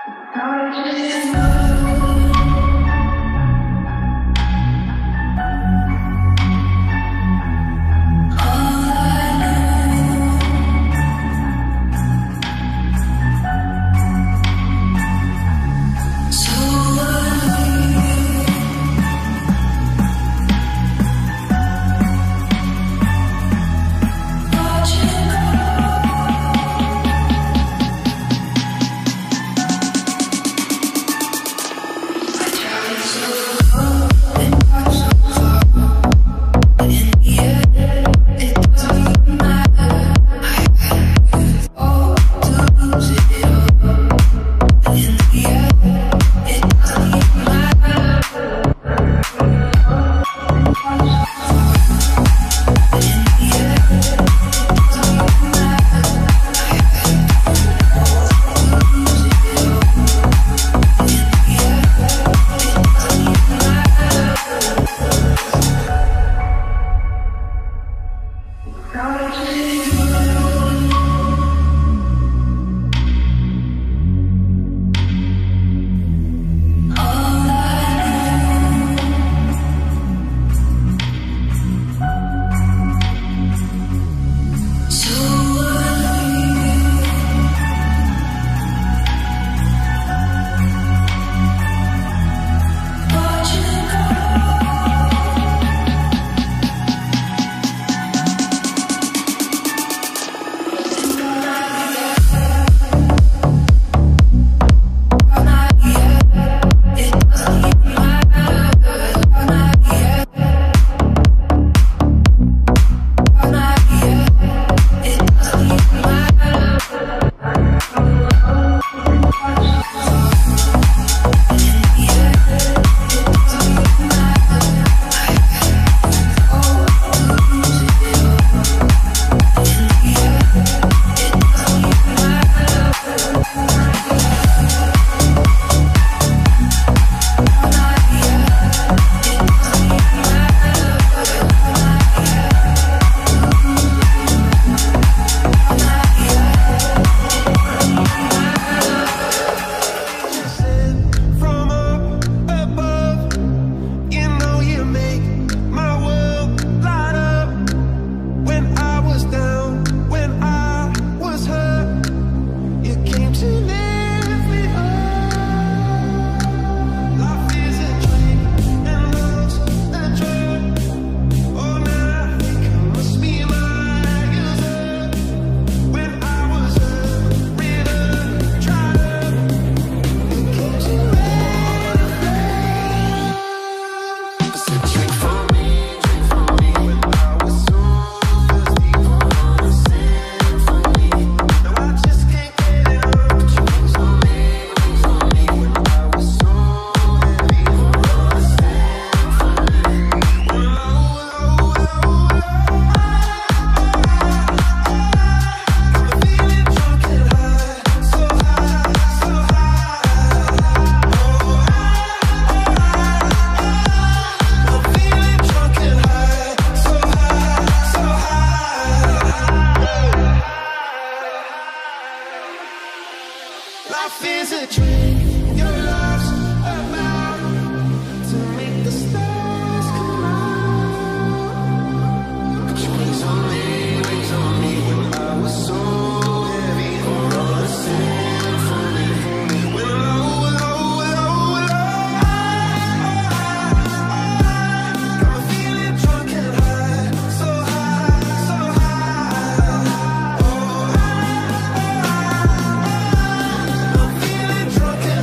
Drunk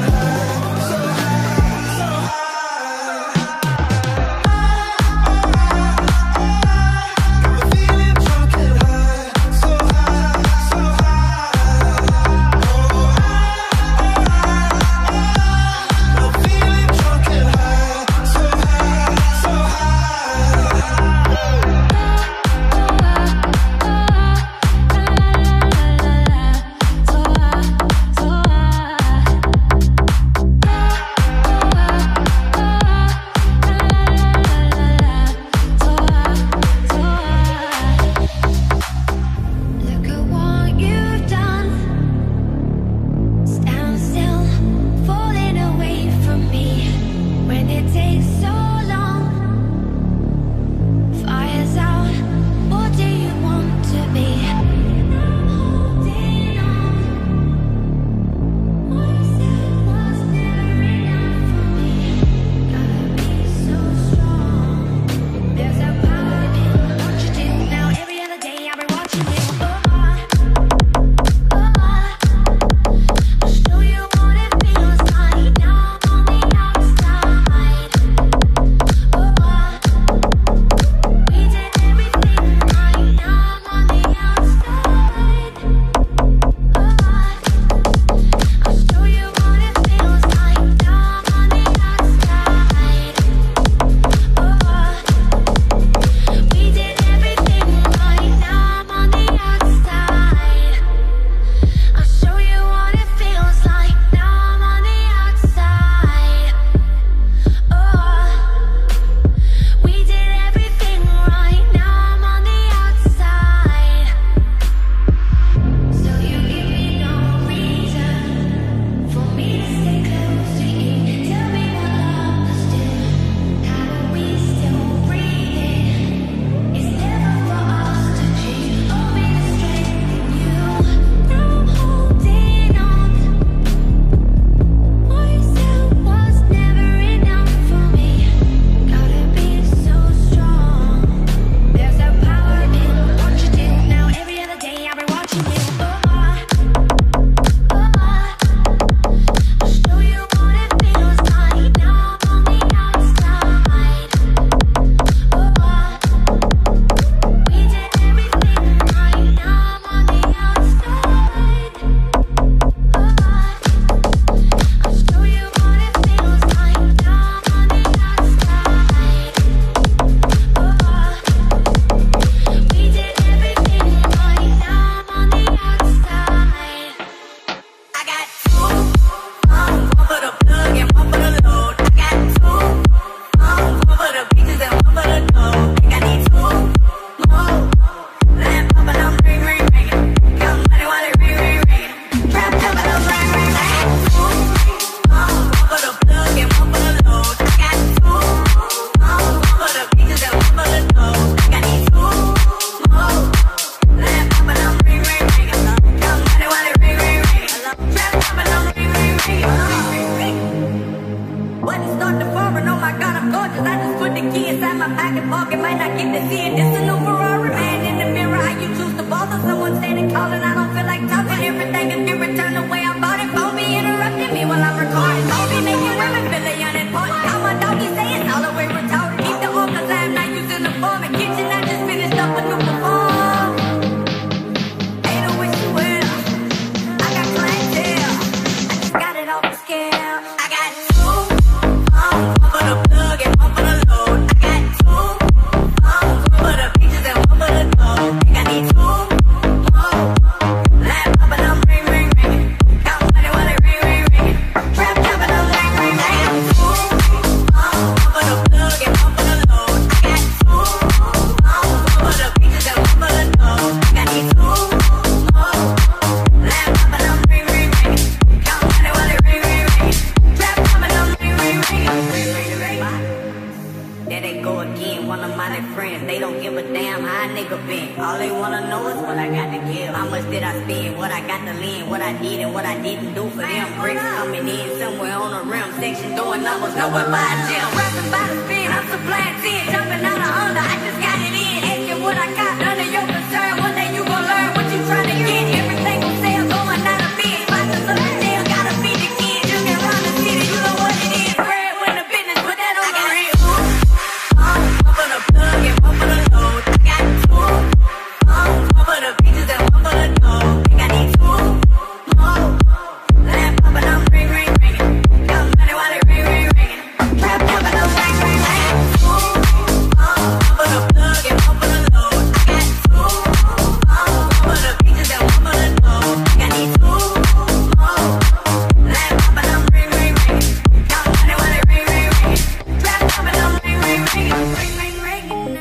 might not get to see it. This a new Ferrari. Man in the mirror, how you choose to bother someone standing calling. I don't feel like talking. Everything is in return the way I bought it. Phone be interrupting me while I'm recording. Phone be making women feel they unimportant. How my doggy say it's all the way retarded. Keep the off cause I'm not using the form. And kitchen, I just finished up a new perform. Ain't no wish you will. I got clientele. I just got it off the scale. I got two phones, one for the plug and one for the load. I got two phones, one for the pictures and one for the dough. Think I need two more. Laptop and I'm ring, ring, ringing. Got money while it ring, ring, ringing. Trap top and I'm ring, ring, ringing. Two phones, one for the plug and one for the load. I got two phones, one for the pictures and one for the dough. Think I need two more. Laptop and I'm ring, ring, ringing. Got money while it ring, ring, ringing. Trap top and I'm ring, ring, ringing. Ring, ring, ringing. There they go again, one of my friends. They don't give a damn how a nigga been. All they wanna know is what I got to give. How much did I spend? What I got to lend? What I did and what I didn't do for them. Bricks coming in somewhere on the rim section, doing numbers nowhere by a gym. Rapping by the spin, I'm supplying 10, jumping out of under. I just got it in, asking what I got. None of your concern. One day you gon' learn what you trying to get. Everything gon' sell, going out of bid. Sponsors of the jail, gotta feed the kids. You can run the city, you know what it is. Bread when the business, put that on the real. One for the plug and one for the load. I got two phones, one for the pictures and one for the dough. Think I need two more. Laptop and I'm ring, ring, ringing. Got money while it ring, ring, ringing. Trap top and I'm ring, ring, ringing. Two phones, one for the plug and one for the load. I got two phones, one for the pictures and one for the dough. Think I need two more. Laptop and I'm ring, ring, ringing. Got money while it ring, ring, ringing. Trap top and I'm ring, ring, ringing. Ring, ring, ringing.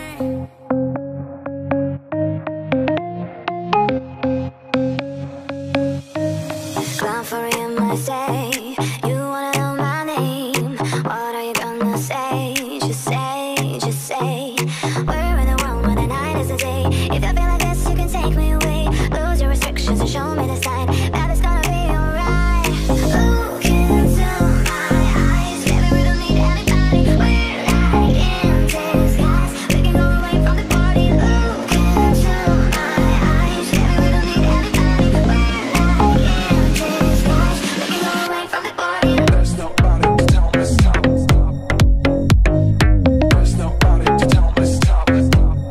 Clown for him, I say. You wanna know my name? What are you gonna say? Just say, just say. We're in the world where the night is the day. If I feel like this, you can take me away. Lose your restrictions and show me the sign that it's gonna be alright. Look into my eyes, baby, we don't need anybody. We're like in disguise. We can go away from the party. Look into my eyes, baby, we don't need anybody. We're like in disguise. We can go away from the party. There's nobody to tell me stop. There's nobody to tell me stop. There's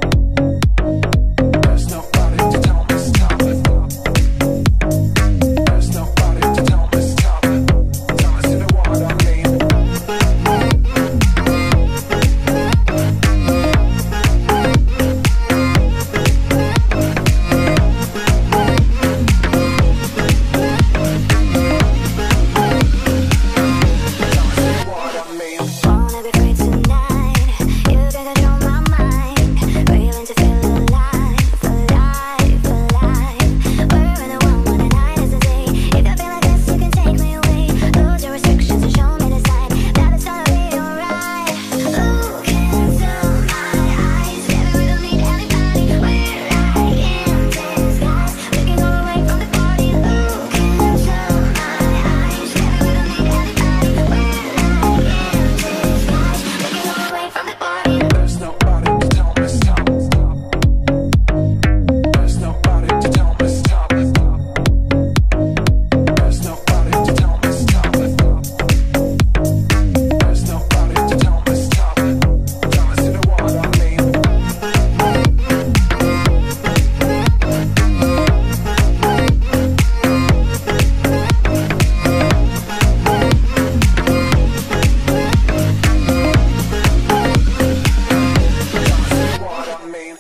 nobody to tell me stop. There's nobody to tell me stop. Tell us in the what I mean. Wanna be free tonight. You can control my mind. Craving to feel alive, alive, alive. We're in a world where the night is the day. If I feel like this, you can take me away. Lose your restrictions and show me the sign that it's gonna be alright. Look into my eyes, baby, we don't need anybody. We're like in disguise. We can go away from the party. Look into my eyes, baby, we don't need anybody. We're like in disguise. We can go away from the party. There's nobody to tell me stop. There's nobody to tell me stop. There's nobody to tell me stop. There's nobody to tell me stop. Tell us in the what I mean. What I mean.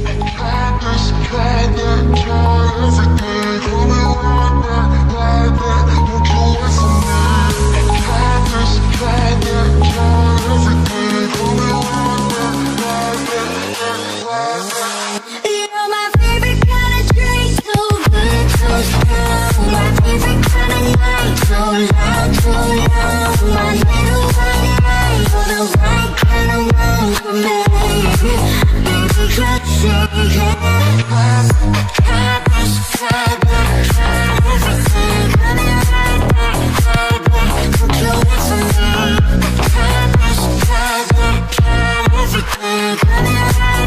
You're my favorite kind of drink, so good, so strong. My favorite kind of night, so loud, so loud. My little white light, for the right kind of love for me. Baby, just say yeah. Everything coming right back, right back. Don't you wait for me. Everything coming right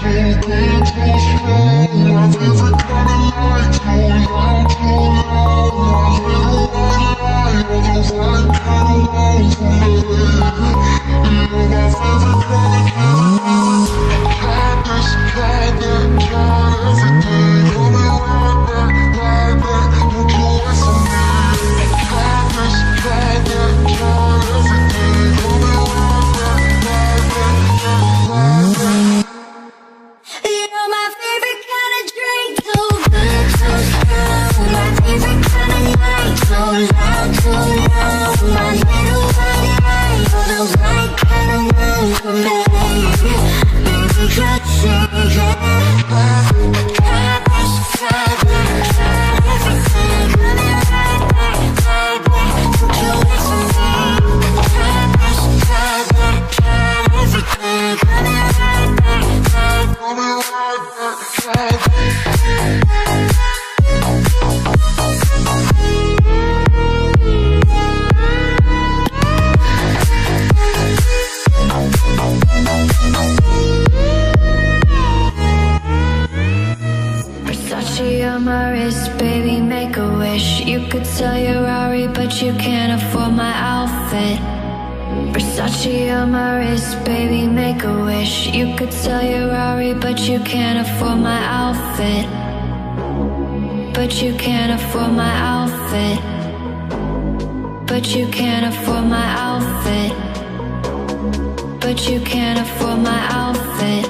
on my wrist, baby, make a wish. You could sell your Rari, but you can't afford my outfit. Versace on my wrist, baby, make a wish. You could sell your Rari, but you can't afford my outfit. But you can't afford my outfit. But you can't afford my outfit. But you can't afford my outfit.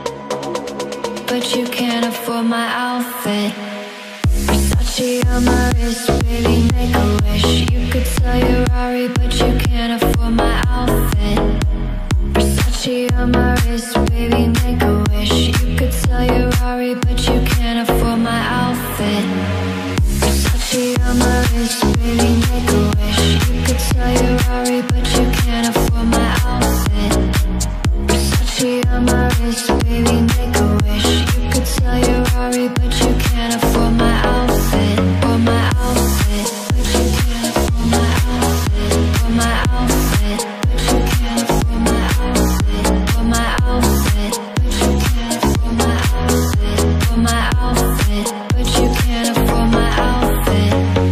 But you can't afford my outfit. Versace on my wrist, baby, make a wish. You could sell your Rari, but you can't afford my outfit. Versace on my wrist, baby, make a wish. You could sell your Rari, but you can't afford my outfit. Versace on my wrist, baby, make a wish. You could sell your Rari, but you can't afford my outfit. Versace on my wrist, baby, make a wish. You could sell your Rari, but you can't afford my outfit. For my outfit, but you can't afford my outfit. For my outfit, but you can't afford my outfit. For my outfit, but you can't afford my outfit. For my outfit, but you can't afford my outfit.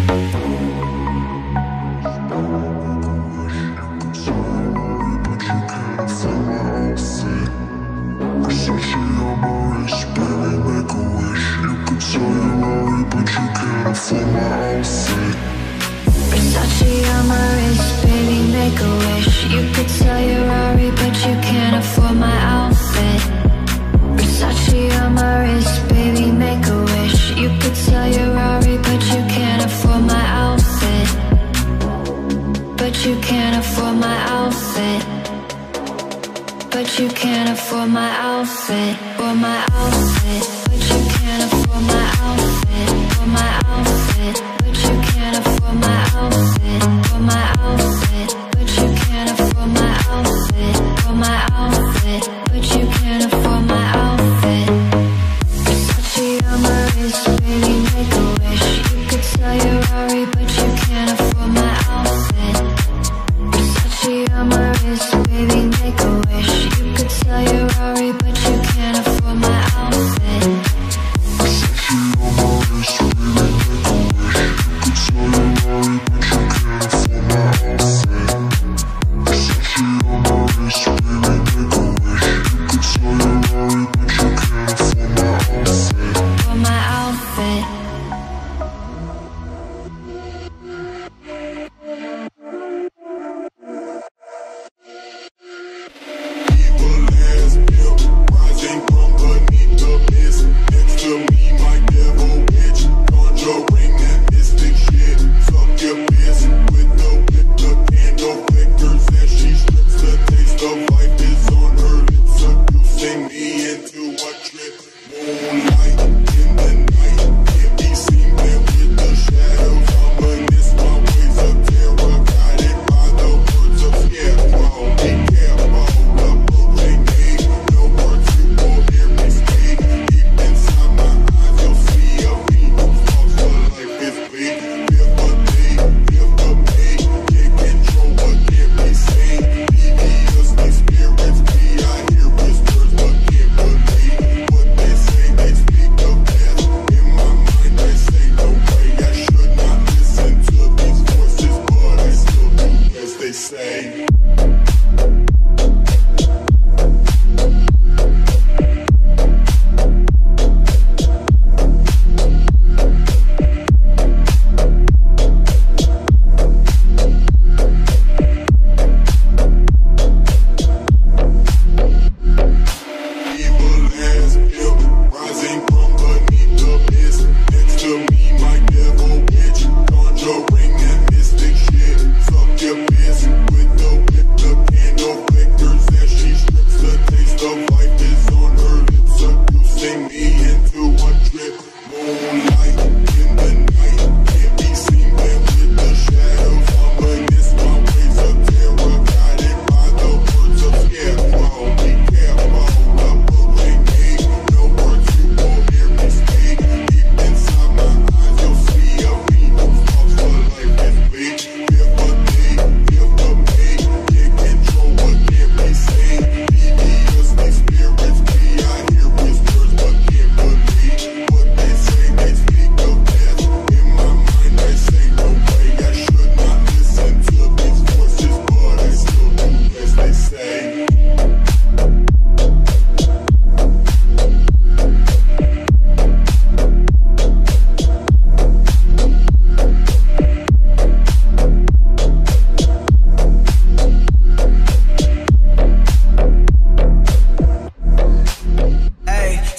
Versace on my wrist, baby, make a wish. You could sell your Rari, but you can't afford my outfit. Versace on my wrist, baby, make a wish. You could sell your Rari, but you can't afford my outfit. Versace on my wrist, baby, make a wish. You could sell your Rari, but you can't afford my outfit. But you can't afford my outfit. But you can't afford my outfit. For my outfit, but you can't afford my outfit. For my outfit, but you can't afford my outfit. For my outfit, but you can't afford my outfit. For my outfit, but you can't afford my outfit. Versace on my wrist, baby, make a wish. You could sell your Rari, but you can't afford my outfit. Versace on my wrist, baby, make a wish. You could sell your Rari, but you can't afford my outfit.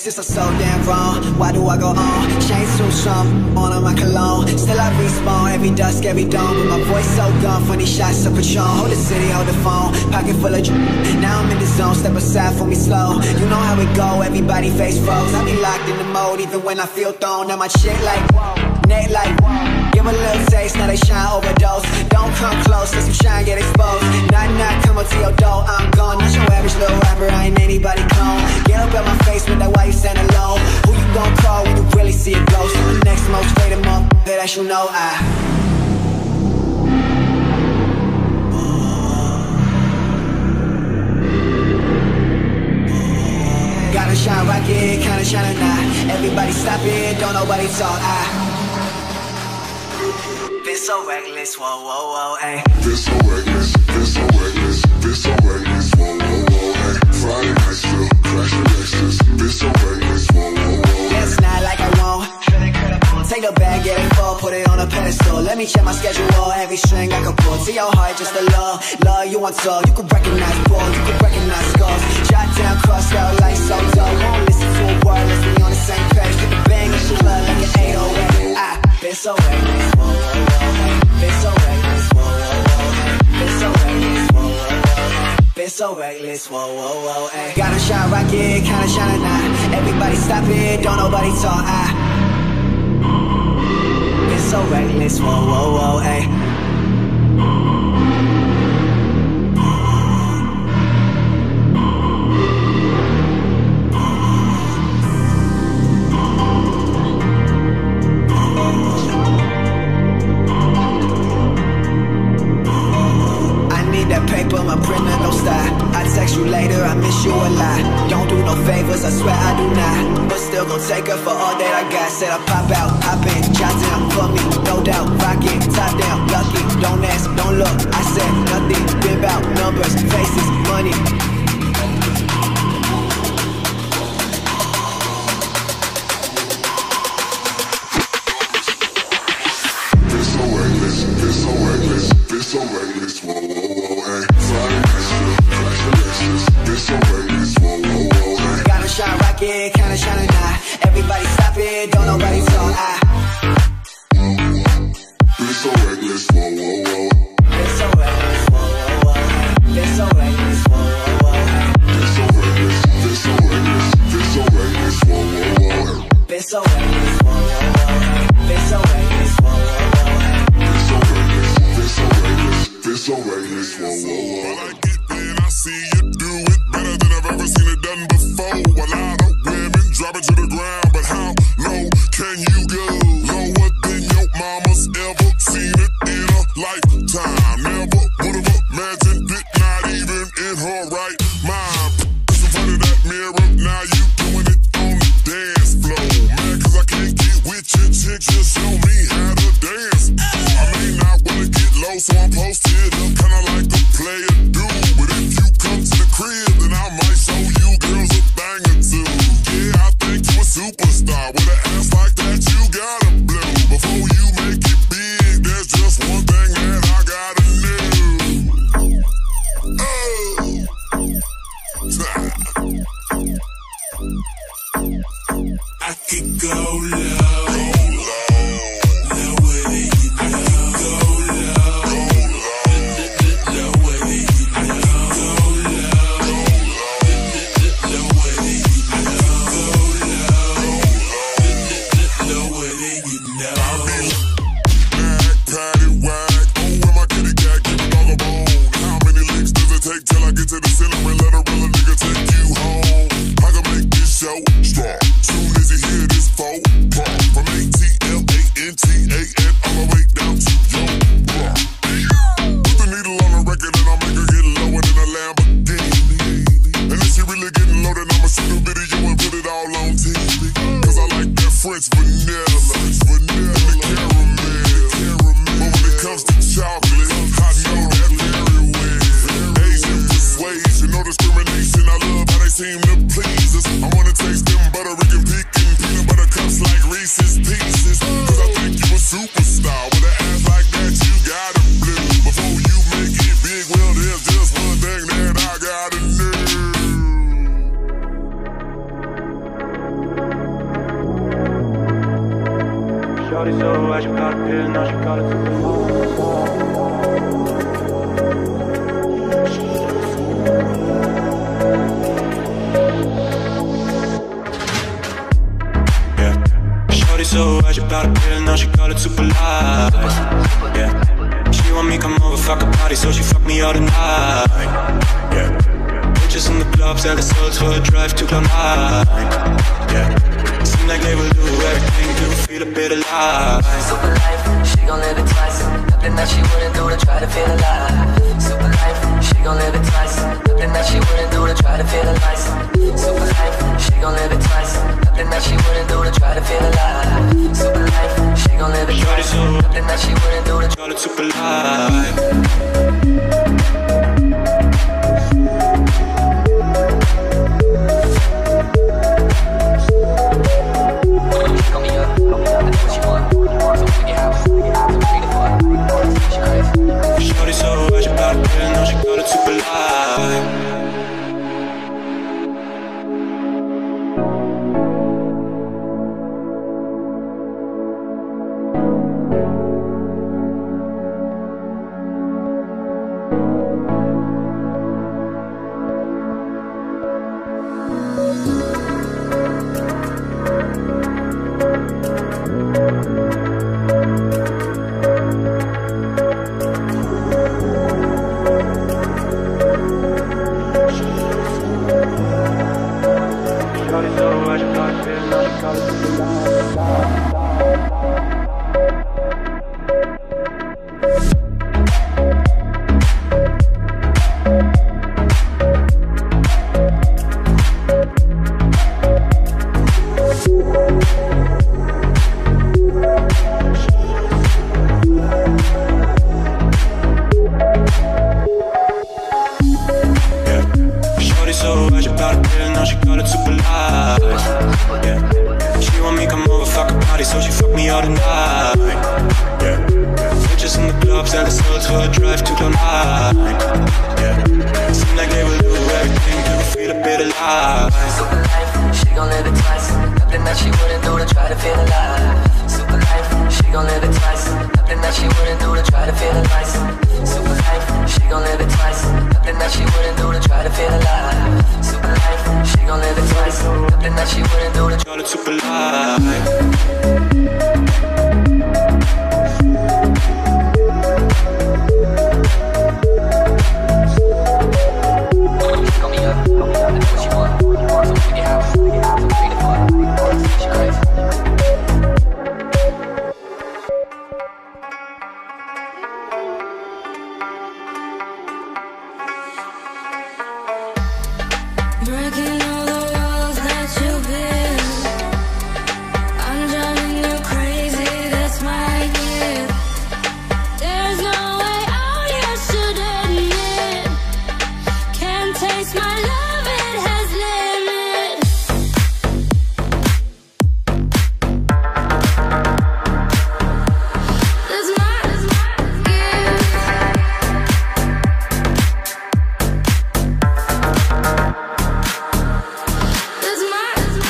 Exes are so damn wrong. Why do I go on? Chains too strong, on my cologne. Still I respawn, every dusk, every dawn. But my voice so gone from these shots of Patron. Hold the city, hold the phone, pocket full of now I'm in the zone, step aside for me slow. You know how it go, everybody face froze. I be locked in the mode, even when I feel thrown. Now my shit like, neck like, give a little taste, now they shine overdose. Don't come close, cause you try and get exposed. Knock, come up to your door, I'm gone. Not your average little rapper, I ain't anybody clone. Get up at my face with that why you stand alone. Who you gon' call when you really see a ghost? I'm the next most faded up, that you know Gotta shine rocket, kinda shining now. Everybody stop it, don't nobody talk, Been so reckless, whoa, whoa, whoa, ayy. Been so reckless, been so reckless, been so reckless, whoa, whoa, whoa, ayy. Friday night still, crash the Lexus. Been so reckless, whoa, whoa, whoa. Yeah, it's not like I won't. Take the bag, get it full, put it on a pedestal. Let me check my schedule, every string I can pull. To your heart, just a love you want so. You can recognize balls, you can recognize scars. Shot down, crossed out, light so dull. Won't listen to a word, let's be on the same page. Get the bang in the club like an 808. Been so reckless, whoa, whoa, whoa. Been so reckless, whoa, whoa, whoa. Been so reckless, whoa, whoa, whoa. Been so reckless, whoa, whoa, whoa, ayy. Gotta shine rocket, kinda shining now. Everybody stop it, don't nobody talk, Been so reckless, whoa, whoa, whoa, ayy. My printer no style. I text you later, I miss you a lot. Don't do no favors, I swear I do not. But still gon' take her for all that I got. Said I pop out, hop in, jot down for me, no doubt. Rocket, top down, lucky. Don't ask, don't look. I said nothing. Been about numbers, faces, money. Been so reckless, been so reckless, been so reckless, whoa, whoa, whoa, ayy. Friday night still, crash the Lexus. Been so reckless, whoa, whoa, whoa, ayy. Gotta shine rocket, kinda shining now. Everybody stop it, don't nobody talk, Been so reckless, whoa, whoa, whoa. Been so reckless, whoa, whoa, whoa. Been so reckless, whoa, whoa, whoa. Been so reckless, been so reckless, been so reckless, whoa, whoa, whoa. Been so reckless, whoa, whoa, whoa. Been so reckless, whoa, whoa, whoa. Been so reckless, been so reckless, been so reckless, whoa, whoa, whoa. When I get in, I see you do it better than I've ever seen it done before. A lot of women drop it to the ground, but how low can you go? Lower than your mama's ever seen it in a lifetime. Never would've imagined it, not even in her right mind. In front of that mirror, now you doing it on the dance floor. Man, cause I can't get with your chick, just show me how to dance. I may not wanna get low, so I'm posted up, kinda like a player do. But if you come to the crib, then I might show you girls a thing or two. Yeah, I think you a superstar. With an ass like that, you gotta blow. Before you make it big, there's just one thing that I gotta know. I could go low. Lower than you know. I could go low. Lower than you know. I could go low. Lower than you know. Lower than you know. Nag, patty, wag. Oh, where my kitty cat, give it all the bone. How many licks does it take till I get to the ceiling and let a real nigga take you home? I can make this show strong. Soon as you hear this phone call, from ATLANTAN all the way down to your block. Put the needle on the record and I'll make her get lower than a Lamborghini. And if she really getting low, then I'ma shoot a video and put it all on TV. Cause I like that French vanilla, and the caramel. But when it comes to chocolate, I know that very well. Asian persuasion, no discrimination. I love how they seem to please us. I wanna taste them butterican pecan peanut butter cups like Reese's Pieces. Cause I think you a superstar. With an ass like that, you gotta blue. Before you make it big, well, there's just one thing that I gotta know. Shorty so high, she got a pill, now she got it to the so high, she got a pill, now she call it super light. Yeah, she want me come over, fuck a party, so she fuck me all the night. Yeah, bitches in the clubs and the souls for a drive to Cloud9. Yeah, seem like they will do everything to feel a bit alive. Super life, she gon' live it twice. Nothing that she wouldn't do to try to feel alive. Super life, she gon' live it twice. Nothing that she wouldn't do to try to feel alive. Super life, she gon' live it twice. Nothing that she wouldn't do to try to feel alive. Super life, she gon' live it twice. Nothing that she wouldn't do to try to super life. Shorty so high, she got a pill, now she got it super light. Breaking all the walls that you built. I'm driving you crazy, that's my gift. There's no way out, you should admit. Can't taste my love, it has limit. That's my gift. That's my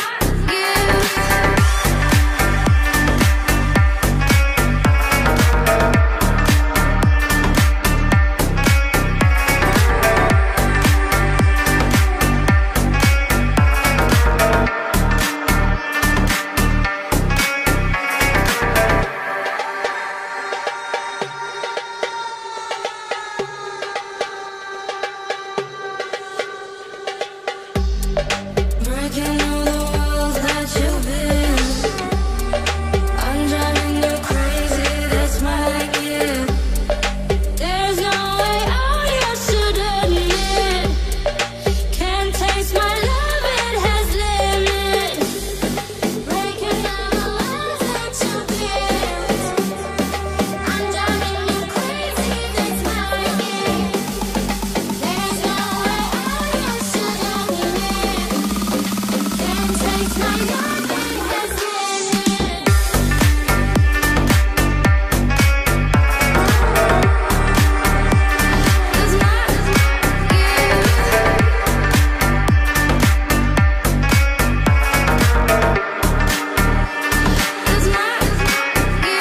breaking all the walls that you built. I'm driving you crazy, that's my gift. There's no way out, you should admit. Can't taste my love, it has limit. Breaking all the walls that you built. I'm driving you crazy, that's my gift. There's no way out, you should admit. Can't taste my love, it has limit. That's my gift. That's my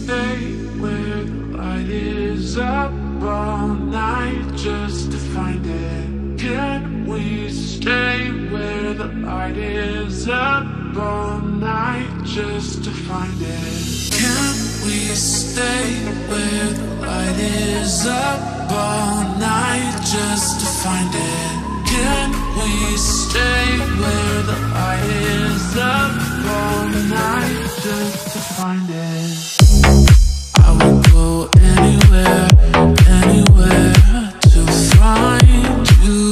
stay where the light is up all night just to find it? Can we stay where the light is up all night just to find it? Can we stay where the light is up all night just to find it? Can we stay where the light is up all night just to find it? I would go anywhere, anywhere to find you.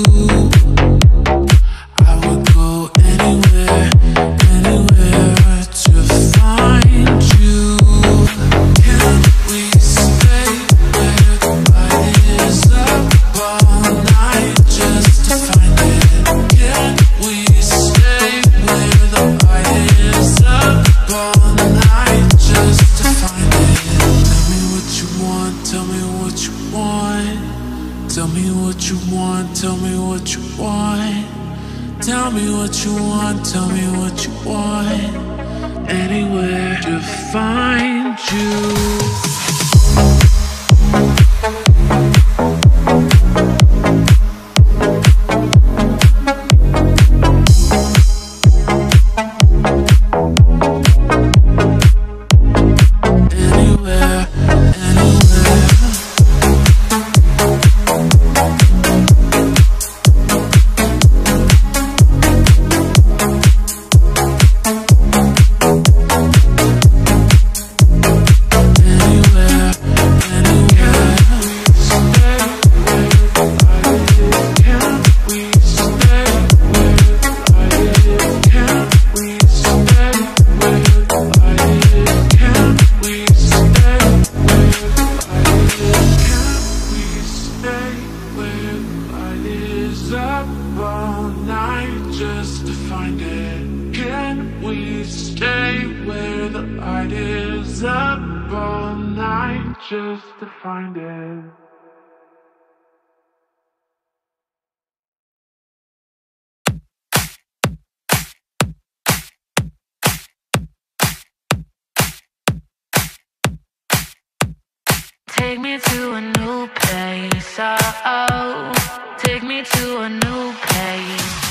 I would go anywhere, anywhere to find you. Can we stay where the light is up all night just to find it? Can we stay where the light is up all night just to find it? Tell me what you want, tell me what you want. Tell me what you want, tell me what you want. Tell me what you want, tell me what you want. Anywhere to find you. Just to find it. Take me to a new place, oh, take me to a new place.